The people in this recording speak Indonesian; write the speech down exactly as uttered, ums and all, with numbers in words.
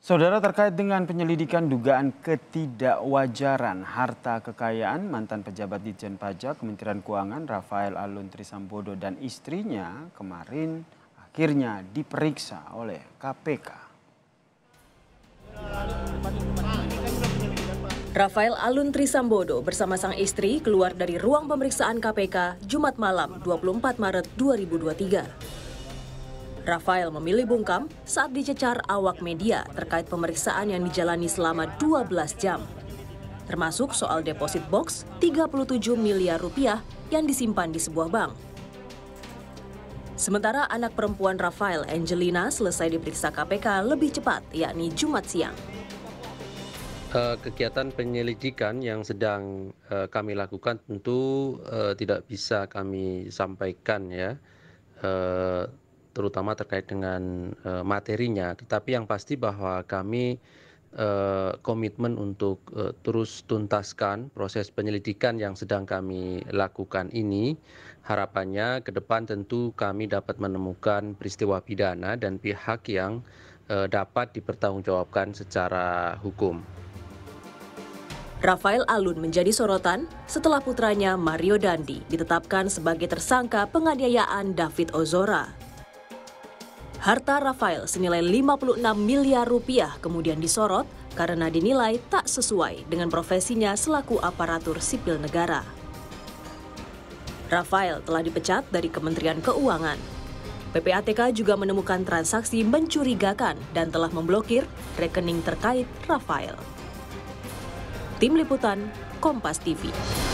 Saudara, terkait dengan penyelidikan dugaan ketidakwajaran harta kekayaan mantan pejabat Ditjen Pajak Kementerian Keuangan Rafael Alun Trisambodo dan istrinya kemarin akhirnya diperiksa oleh K P K. Rafael Alun Trisambodo bersama sang istri keluar dari ruang pemeriksaan K P K Jumat malam dua puluh empat Maret dua ribu dua puluh tiga. Rafael memilih bungkam saat dicecar awak media terkait pemeriksaan yang dijalani selama dua belas jam. Termasuk soal deposit box tiga puluh tujuh miliar rupiah yang disimpan di sebuah bank. Sementara anak perempuan Rafael, Angelina, selesai diperiksa K P K lebih cepat, yakni Jumat siang. Uh, kegiatan penyelidikan yang sedang uh, kami lakukan tentu uh, tidak bisa kami sampaikan ya, uh, terutama terkait dengan uh, materinya. Tetapi yang pasti bahwa kami uh, komitmen untuk uh, terus tuntaskan proses penyelidikan yang sedang kami lakukan ini. Harapannya ke depan tentu kami dapat menemukan peristiwa pidana dan pihak yang uh, dapat dipertanggungjawabkan secara hukum. Rafael Alun menjadi sorotan setelah putranya Mario Dandi ditetapkan sebagai tersangka penganiayaan David Ozora. Harta Rafael senilai lima puluh enam miliar rupiah kemudian disorot karena dinilai tak sesuai dengan profesinya selaku aparatur sipil negara. Rafael telah dipecat dari Kementerian Keuangan. P P A T K juga menemukan transaksi mencurigakan dan telah memblokir rekening terkait Rafael. Tim Liputan, Kompas T V.